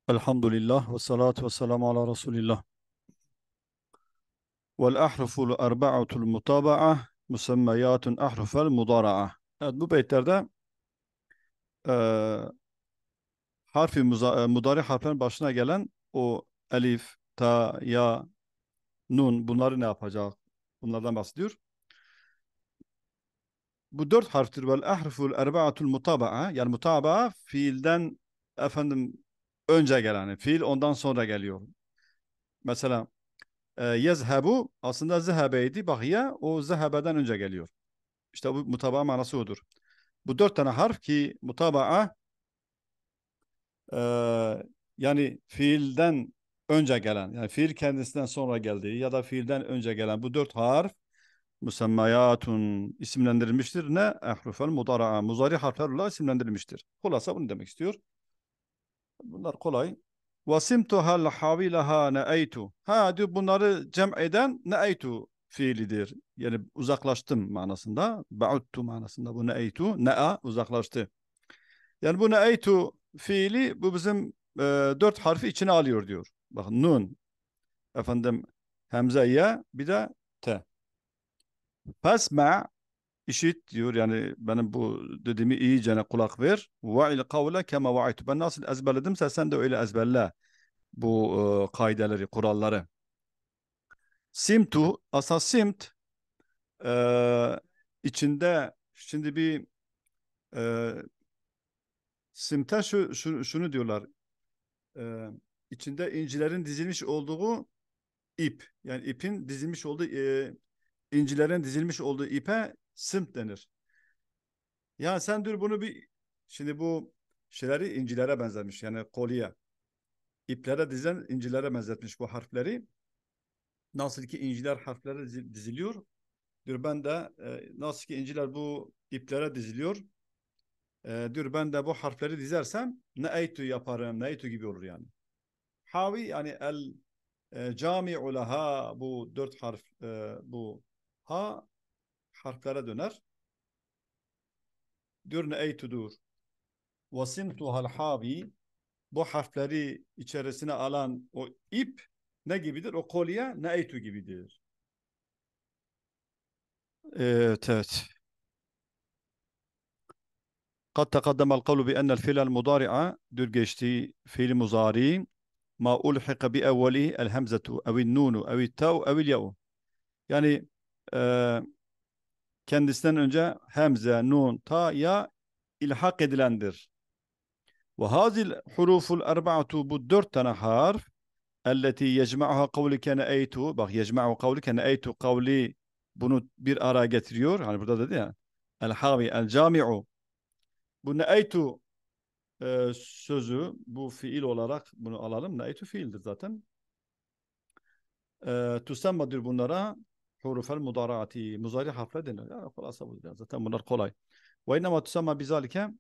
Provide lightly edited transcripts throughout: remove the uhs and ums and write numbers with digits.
Elhamdülillah ve salatu ve selamu ala Resulillah. Vel ahruful erba'atul mutaba'a musemmeyatun ahrufel mudara'a. Evet, bu beytlerde e, mudari harflerin başına gelen o elif, ta, ya, nun bunları ne yapacak? Bunlardan bahsediyor. Bu dört harftir. Vel ahruful erba'atul mutaba'a, yani mutaba'a fiilden efendim önce gelen, yani fiil ondan sonra geliyor. Mesela yezhebu aslında zehebeydi. Bak ya o zehebeden önce geliyor. İşte bu mutabaa manası odur. Bu dört tane harf ki mutabaa yani fiilden önce gelen, yani fiil kendisinden sonra geldiği ya da fiilden önce gelen bu dört harf musemmayatun isimlendirilmiştir. Ne? Ehrufel mudara'a. Muzari harflerle isimlendirilmiştir. Hulasa bunu demek istiyor. Bunlar kolay. Vasimtuhal havilaha ne'eytu. Ha diyor, bunları cem eden ne'eytu fiilidir. Yani uzaklaştım manasında. Ba'udtu manasında bu ne'eytu. Ne'a uzaklaştı. Yani bu ne'eytu fiili bu bizim dört harfi içine alıyor diyor. Bakın nun, efendim hemze ye, bir de te. Fesma işit diyor, yani benim bu dediğimi iyicene kulak ver. Va'il kavle kema va'aytu. Ben nasıl ezberledimse sen de öyle ezberle bu kaideleri, kuralları. Simtu, asas simt e, içinde şimdi bir e, simte şunu diyorlar. E, içinde incilerin dizilmiş olduğu ip. Yani ipin dizilmiş olduğu incilerin dizilmiş olduğu ipe simt denir. Ya sen dur bunu bir, şimdi bu şeyleri incilere benzemiş. Yani kolye. İplere dizen incilere benzetmiş bu harfleri. Nasıl ki inciler harflere diziliyor. Diyor ben de nasıl ki inciler bu iplere diziliyor. Diyor ben de bu harfleri dizersem ne eytu yaparım. Ne eytu gibi olur yani. Havi yani el cami'u leha, bu dört harf, bu ha harflere döner. Diyor ne eytudur. Vasimtuhal havi, bu harfleri içerisine alan o ip ne gibidir? O kolye ne eytu gibidir. Evet, evet. قد تقدم القول بأن الفعل المضارع dür geçti fiil muzari ma ulhika bi evveli el hemzetu ev nunu ev tav ev yav. Yani e, kendisinden önce hemze, nun, ta, ya ilhak edilendir. Ve hazil huruful erba'atu, bu dört tane harf elleti yecma'uha kavli kene eytu, bak yecma'u kavli kene eytu kavli bunu bir araya getiriyor. Hani burada dedi ya el havi el cami'u, bu ne eytu sözü, bu fiil olarak bunu alalım. Na'ytu fiildir zaten. Tusammadır bunlara hurufel mudaraati. Muzari harfler denir. Ya, kolay bu. Zaten bunlar kolay. Ve innema tusamma bizalike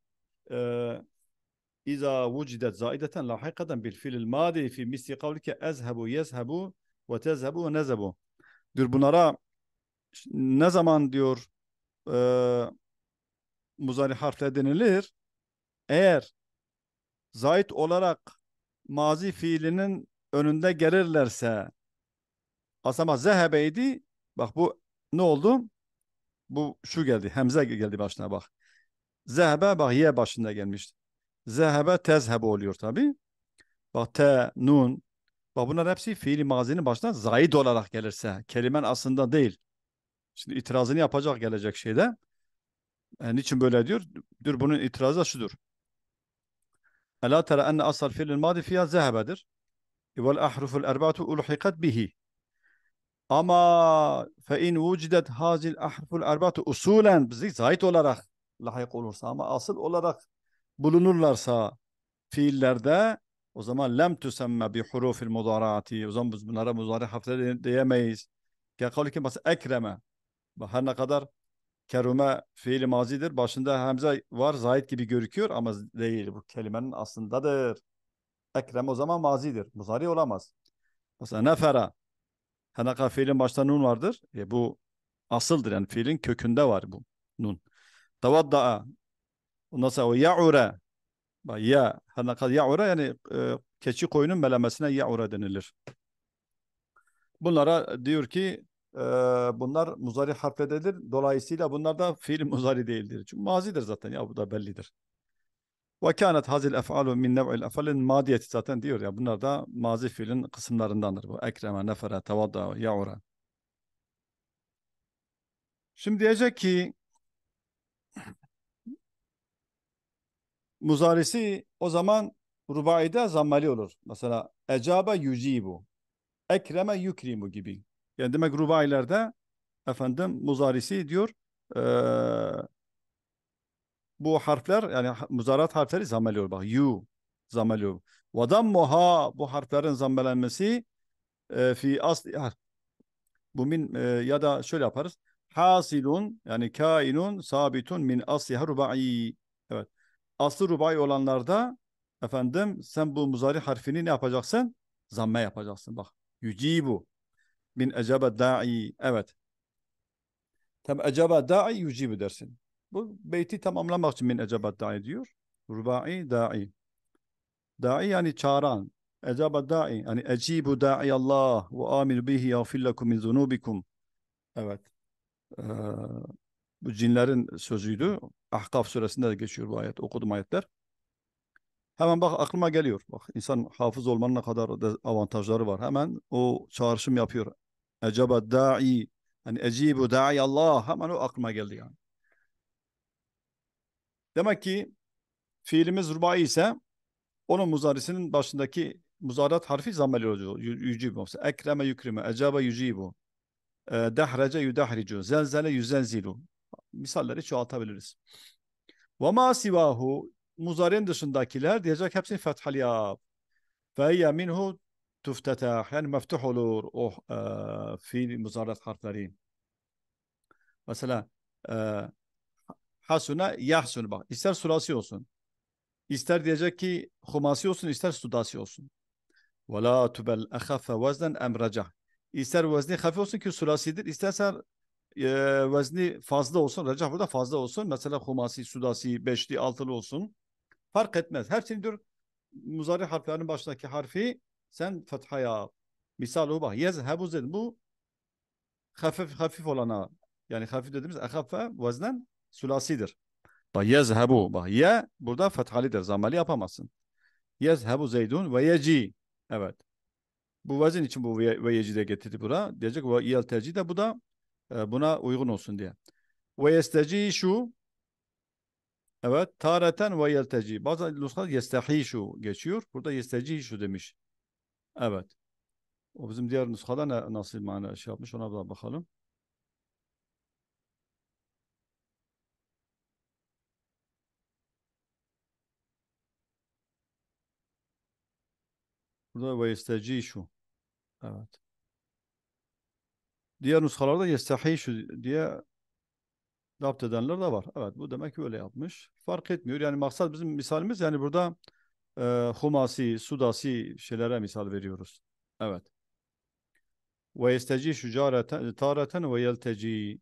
İza vucidet zaideten lahikaten bil fiilil madi fi misli kavlike ezhebu yezhebu ve tezhebu ve nezebu. Diyor bunlara ne zaman diyor e, muzari harfler denilir? Eğer zait olarak mazi fiilinin önünde gelirlerse, aslında zehebeydi. Bak bu ne oldu? Bu şu geldi. Hemze geldi başına bak. Zehebe bak ye başında gelmişti. Zehebe tezhebe oluyor tabi. Bak te, nun. Bak bunlar hepsi fiili mazinin başına zayid olarak gelirse. Kelimen aslında değil. Şimdi itirazını yapacak gelecek şeyde. Niçin böyle diyor? Dur bunun itirazı da şudur. Ela tera enne asal fiilin madi fiyha zehebedir. Vel ahruful erba'atu ulhikat bihi. Ama fe in vucidet hazil ahruful erba'atu usulen, bizi zayit olarak layık olursa, ama asıl olarak bulunurlarsa fiillerde, o zaman lem tüsemme bi hurufil mudaraati. O zaman biz bunlara muzari harfleri diyemeyiz. Kavli ki mesela ekreme. Her ne kadar kerume fiili mazidir. Başında hemze var. Zahid gibi gözüküyor ama değil. Bu kelimenin aslındadır. Ekrem o zaman mazidir. Muzari olamaz. Mesela nefera. Her ne kadar fiilin başında nun vardır. Bu asıldır, yani fiilin kökünde var bu nun. Tavadda'a. Ondan sonra o ya'ure. Bak ya her ne kadar ya'ura yani keçi koyunun melemesine ya'ura denilir. Bunlara diyor ki e, bunlar muzari harflededir. Dolayısıyla bunlar da fiil muzari değildir. Çünkü mazidir zaten ya bu da bellidir. Ve kânet hazil ef'alu min nev'il ef'alin madiyeti zaten diyor ya bunlar da mazi fiilin kısımlarındandır. Bu ekreme, nefere, tevadda, ya'ura. Şimdi diyecek ki muzarisi o zaman rubaide zammali olur. Mesela ecabe yucibu, ekreme yukrimu gibi. Yani demek rubailerde efendim muzarisi diyor bu harfler yani muzarat harfleri zammeli olur. Bak yu zammeli olur. Ve dammuha bu harflerin zammelenmesi fi asli bu min ya da şöyle yaparız. Hasilun yani kainun sabitun min asliha rubai. Evet. Aslı rubai olanlarda efendim sen bu muzari harfini ne yapacaksın? Zamme yapacaksın. Bak. Yucibu min ecebe da'i. Evet. Tam ecebe da'i yucibu dersin. Bu beyti tamamlamak için min ecebe da'i diyor. Rubai da'i. Da'i yani çağıran. Ecebe da'i. Yani ecibu da'i Allah ve aminu bihi yagfir lekum min zunubikum. Evet. Ee, Bu cinlerin sözüydü. Ahkaf suresinde de geçiyor bu ayet. Okudum ayetler. Hemen bak aklıma geliyor. Bak insan hafız olmanın ne kadar da avantajları var. Hemen o çağrışım yapıyor. Ecebe da'i. Hani ecibu da'i Allah. Hemen o aklıma geldi yani. Demek ki fiilimiz rubai ise onun muzarisinin başındaki muzarat harfi zammeli oluyor. Yücibu. Mesela ekreme yukrime. Ecebe yucibu. Dehrece yudahricu. Zelzele yüzelzilu. Misalleri çoğaltabiliriz. Ve ma sivahu muzarin dışındakiler diyecek hepsini fethal yap. Feyye minhu tuftetah. Yani meftuh olur o fiil muzarat harfleri. Mesela e, hasuna yahsun bak. İster sulasi olsun. İster diyecek ki humasi olsun ister sudasi olsun. Ve la tubel ehaffe veznen emrecah. İster vezni hafif olsun ki sulasidir. İsterse vezni fazla olsun. Recah burada fazla olsun. Mesela humasi, sudasi, beşli, altılı olsun. Fark etmez. Hepsini diyor muzari harflerinin başındaki harfi sen fethaya misal o bak yezhebu zed bu hafif olana yani hafif dediğimiz ehaffe veznen sülasidir. Bak yezhebu bak ye burada fethalidir. Zammali yapamazsın. Yezhebu zeydun ve yeci. Evet. Bu vezin için bu ve yeci de getirdi bura. Diyecek ve yelteci de bu da buna uygun olsun diye. Ve yesteci şu evet tareten ve yelteci. Bazı nüshalar yestehi şu geçiyor. Burada yesteci şu demiş. Evet. O bizim diğer nüshada nasıl mana şey yapmış ona da bakalım. Burada ve yestecişu. Evet. Diğer nüshalarda yestahişu diye dapt edenler de var. Evet bu demek ki öyle yapmış. Fark etmiyor. Yani maksat bizim misalimiz yani burada humasi, sudasi şeylere misal veriyoruz. Evet. Ve yestecişu tareten ve yelteci.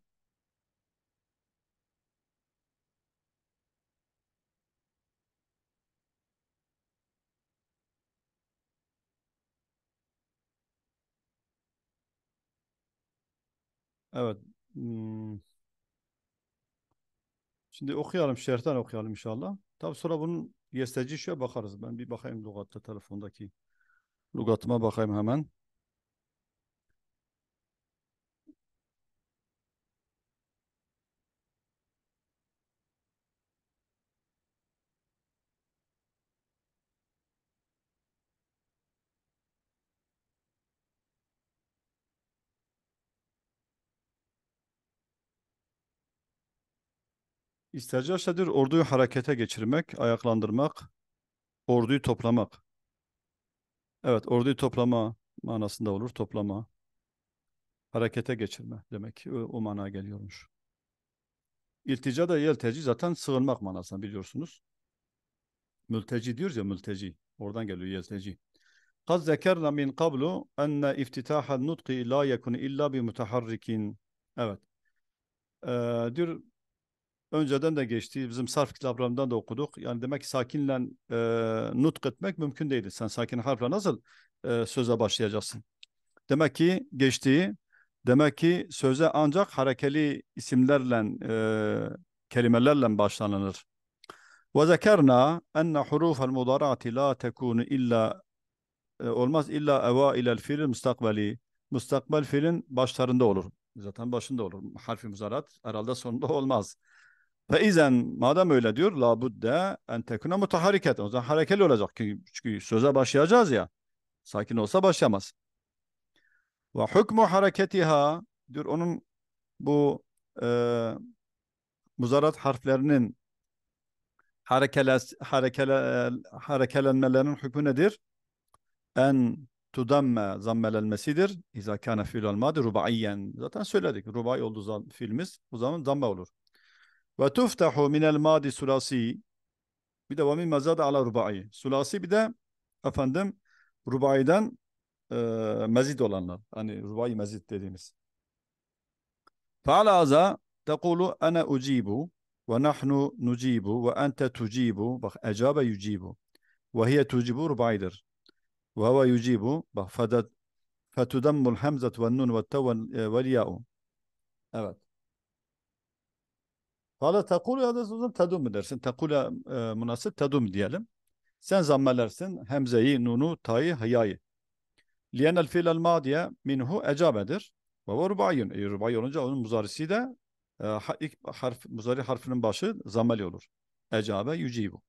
Evet. Hmm. Şimdi okuyalım. Şerhten okuyalım inşallah. Tabi sonra bunun yestecişe bakarız. Ben bir bakayım lügatta telefondaki. Lügatıma bakayım hemen. İstercaşedir orduyu harekete geçirmek, ayaklandırmak, orduyu toplamak. Evet, orduyu toplama manasında olur, toplama, harekete geçirme demek ki o mana geliyormuş. İltica da yelteci zaten sığınmak manasında biliyorsunuz. Mülteci diyoruz ya mülteci. Oradan geliyor yelteci. قد ذكرنا من قبل أن افتتاح النطق لا يكون إلا بمتحرك. Evet. Diyor önceden de geçti. Bizim sarf kitaplarından da okuduk. Yani demek ki sakinle nutk etmek mümkün değildi. Sen sakin harfle nasıl söze başlayacaksın? Demek ki geçtiği, demek ki söze ancak harekeli isimlerle, kelimelerle başlanılır. Ve zekerna enne hurufel mudaraati la tekunu illa olmaz illa evailel fiil mustakbeli. Mustakbel fiilin başlarında olur. Zaten başında olur. Harfi muzarat herhalde sonunda olmaz. Fe izen madem öyle diyor la budde en tekune mutahariketen. O zaman harekeli olacak ki çünkü söze başlayacağız ya. Sakin olsa başlamaz. Ve hükmü hareketiha diyor onun bu e, muzarat harflerinin harekelenmelerinin hükmü nedir? En tudamme zammelenmesidir. İza kana fiilul madi rubaiyen. Zaten söyledik. Rubai olduğu zaman fiilimiz o zaman zamme olur. Ve tuftahu minel madi sulasi. Bir de ve min mezade ala rubai. Sulasi bir de efendim rubaiden mezid olanlar. Hani rubai mezid dediğimiz. فعلى هذا تقول أنا أجيب ونحن نجيب وأنت تجيب bak أجاب يجيب وهي تجيب رباعيدر وهو يجيب bak فتدم الحمزة والنون والتو والياء evet. Hala tekul ya da uzun tedum mu dersin? Tekule münasip tedum diyelim. Sen zammelersin hemzeyi, nunu, ta'yı, hıyayı. Liyenel fiilel madiye minhu ecabedir. Ve ve rubayyun. Rubayy olunca onun muzarisi de ilk harf, muzari harfinin başı zammeli olur. Ecabe yucibu.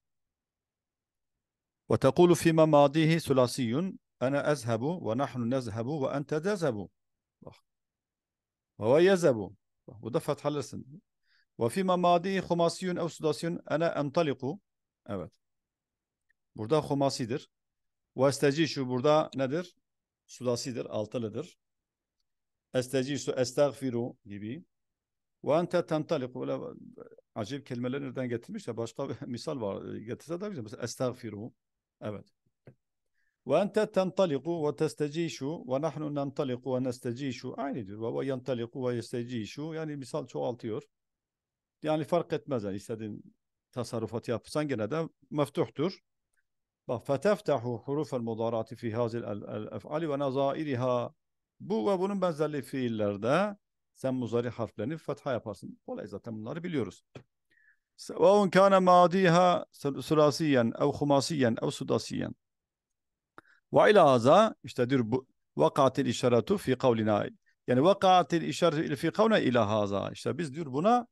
Ve tekulu fîme madihi sulasiyyun. Ana ezhebu ve nahnu nezhebu ve ente tezhebu. Bak. Ve ve yezebu. Bak, bu da fethalırsın. Ve fîme madihi humasiyyun ev sudasiyyun. Ana entaliku. Evet. Burada humasidir. Ve estecişu burada nedir? Sudasidir, altılıdır. Estecişu, estağfiru gibi. Ve ente tentalik. Böyle acayip kelimeler nereden getirmiş de başka bir misal var. Getirse daha güzel. Mesela estağfiru. Evet. Ve ente tentaliku ve testecişu ve nahnu nentaliku ve nestecişu. Aynı diyor. Ve yentaliku ve yestecişu. Yani misal çoğaltıyor. Yani fark etmez. Yani istediğin tasarrufatı yapsan gene de meftuhtur. Bak feteftahu hurufel mudarati fi hazil ef'ali ve nazairiha. Bu ve bunun benzerliği fiillerde sen muzari harflerini fetha yaparsın. Kolay zaten bunları biliyoruz. سواء كان ماضيها ثلاثيا أو خماسيا أو سداسيا وإلى هذا işte diyor bu vakatil işaretu fi kavlina yani vakatil işaretu fi kavlina ila haza işte biz diyor buna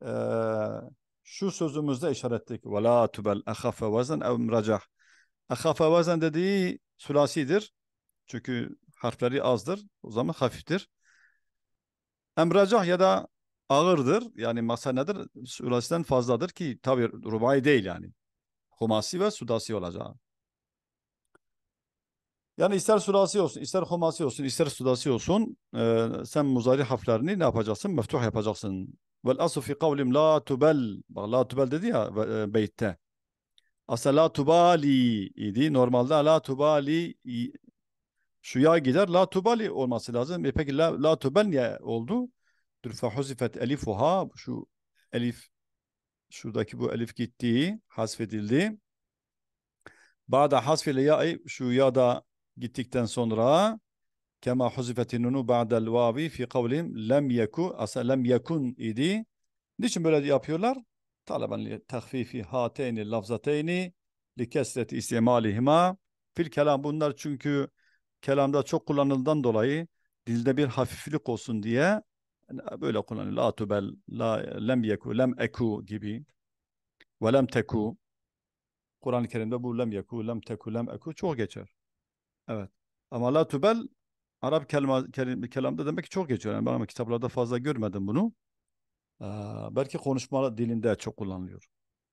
şu sözümüzde işaretlik ve la tubel ahafe vezen ev mracah ahafe vezen dediği sülasidir çünkü harfleri azdır o zaman hafiftir emracah ya da ağırdır yani masa nedir sülasiden fazladır ki tabi rubai değil yani humasi ve sudasi olacağı. Yani ister sudasi olsun, ister humasi olsun, ister sudasi olsun sen muzari harflerini ne yapacaksın? Meftuh yapacaksın. Vel aslu fi kavlim la tubel. Bak la tubel dedi ya beytte. Aslında la tubali idi. Normalde la tubali şuya gider. La tubali olması lazım. Peki la tubel niye oldu? Dur fehuzifet elifuha. Şu elif şuradaki bu elif gitti. Hasfedildi. Ba'da hasfile ya şu ya da gittikten sonra kema huzifetin nunu ba'del vavi fi kavlim lem yeku aslında lem yekun idi. Niçin böyle yapıyorlar? Taleben li tahfifi hateyni lafzateyni li kesreti istimalihima fil kelam bunlar çünkü kelamda çok kullanıldığından dolayı dilde bir hafiflik olsun diye böyle kullanılıyor. La tubel, la lem yeku, lem eku gibi ve lem teku. Kur'an-ı Kerim'de bu lem yeku, lem teku, lem eku çok geçer. Evet. Ama la tubel Arap kelamda demek ki çok geçiyor. Yani ben ama kitaplarda fazla görmedim bunu. Belki konuşma dilinde çok kullanılıyor.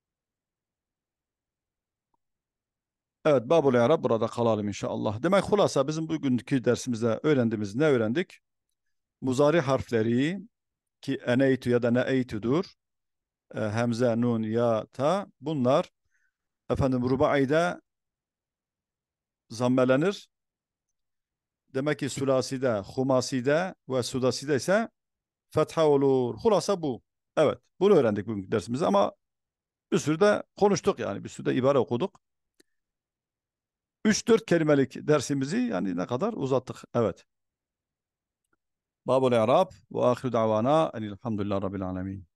Evet, Babul Arap burada kalalım inşallah. Demek hulasa bizim bugünkü dersimizde öğrendiğimiz ne öğrendik? Muzari harfleri ki eneytu ya da neeytudur. Hemze, nun, ya, ta. Bunlar efendim rubaide zammelenir. Demek ki sülaside, humaside ve sudaside ise fetha olur. Hulasa bu. Evet, bunu öğrendik bugünkü dersimizde ama bir sürü de konuştuk yani. Bir sürü de ibare okuduk. 3-4 kelimelik dersimizi yani ne kadar uzattık. Evet. Babul i'rab ve ahiru davana elhamdülillahi rabbil alemin.